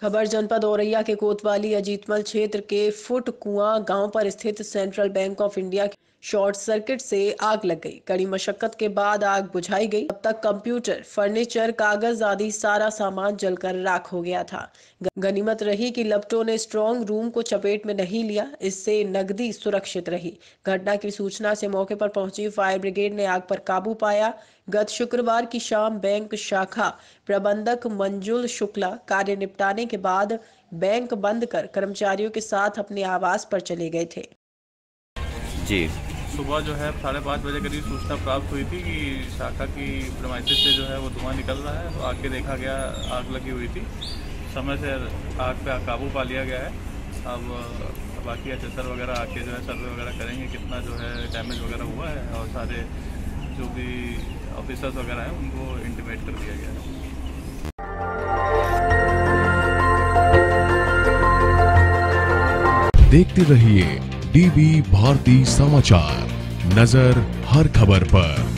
खबर जनपद औरैया के कोतवाली अजीतमल क्षेत्र के फुट कुआं गांव पर स्थित सेंट्रल बैंक ऑफ इंडिया के शॉर्ट सर्किट से आग लग गई। कड़ी मशक्कत के बाद आग बुझाई गई। अब तक कंप्यूटर, फर्नीचर, कागज आदि सारा सामान जलकर राख हो गया था। गनीमत रही कि लपटों ने स्ट्रांग रूम को चपेट में नहीं लिया, इससे नकदी सुरक्षित रही। घटना की सूचना से मौके पर पहुंची फायर ब्रिगेड ने आग पर काबू पाया। गत शुक्रवार की शाम बैंक शाखा प्रबंधक मंजुल शुक्ला कार्य निपटाने के बाद बैंक बंद कर कर्मचारियों के साथ अपने आवास पर चले गए थे। जी, सुबह जो है 5:30 बजे करीब सूचना प्राप्त हुई थी कि शाखा की प्रेमाइसिस से जो है वो धुआं निकल रहा है। तो आके देखा गया, आग लगी हुई थी। समय से आग पे काबू पा लिया गया है। अब बाकी असिस्टर वगैरह आके जो है सर्वे वगैरह करेंगे कितना जो है डैमेज वगैरह हुआ है, और सारे जो भी ऑफिसर्स वगैरह हैं उनको इंटीमेट कर दिया गया है। देखते रहिए डीबी भारती समाचार, नजर हर खबर पर।